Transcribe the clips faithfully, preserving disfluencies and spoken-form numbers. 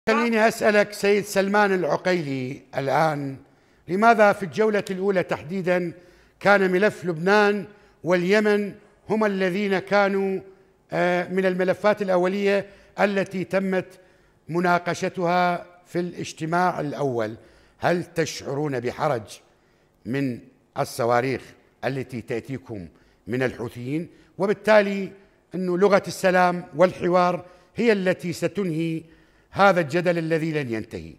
خليني أسألك سيد سلمان العقيلي الآن، لماذا في الجولة الأولى تحديدا كان ملف لبنان واليمن هما الذين كانوا من الملفات الأولية التي تمت مناقشتها في الاجتماع الأول؟ هل تشعرون بحرج من الصواريخ التي تأتيكم من الحوثيين، وبالتالي أن لغة السلام والحوار هي التي ستنهي هذا الجدل الذي لن ينتهي؟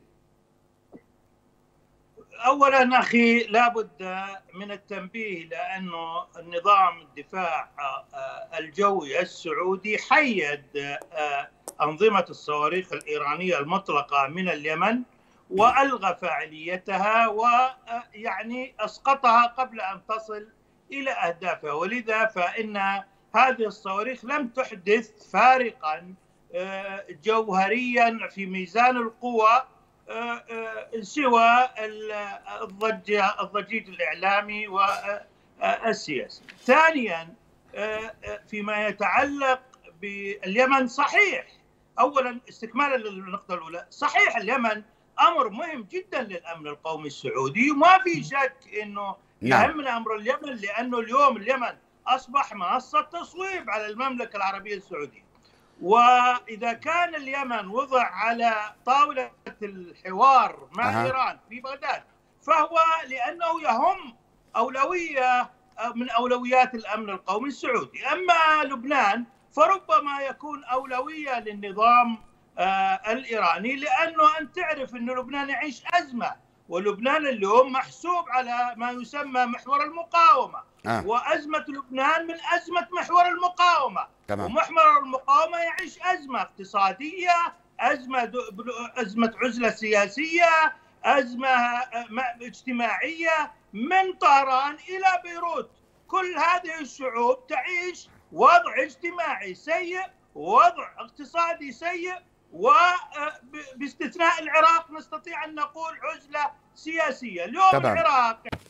أولا أخي، لابد من التنبيه لأنه النظام الدفاع الجوي السعودي حيد أنظمة الصواريخ الإيرانية المطلقة من اليمن وألغى فاعليتها ويعني أسقطها قبل أن تصل إلى أهدافها، ولذا فإن هذه الصواريخ لم تحدث فارقا جوهريا في ميزان القوى سوى الضجيج الإعلامي والسياسي. ثانيا، فيما يتعلق باليمن، صحيح، أولا استكمالا للنقطة الأولى، صحيح اليمن أمر مهم جدا للأمن القومي السعودي، وما في شك أنه يهمنا أمر اليمن، لأنه اليوم اليمن أصبح منصة تصويب على المملكة العربية السعودية. وإذا كان اليمن وضع على طاولة الحوار مع أه. إيران في بغداد، فهو لأنه يهم أولوية من أولويات الأمن القومي السعودي. أما لبنان فربما يكون أولوية للنظام آه الإيراني، لأنه أن تعرف أن لبنان يعيش أزمة، ولبنان اليوم محسوب على ما يسمى محور المقاومة آه. وأزمة لبنان من أزمة محور المقاومة تمام. ومحور المقاومة يعيش أزمة اقتصادية، أزمة أزمة عزلة سياسية، أزمة اجتماعية من طهران إلى بيروت. كل هذه الشعوب تعيش وضع اجتماعي سيء، وضع اقتصادي سيء، وباستثناء العراق نستطيع أن نقول عزلة سياسية. اليوم تمام. العراق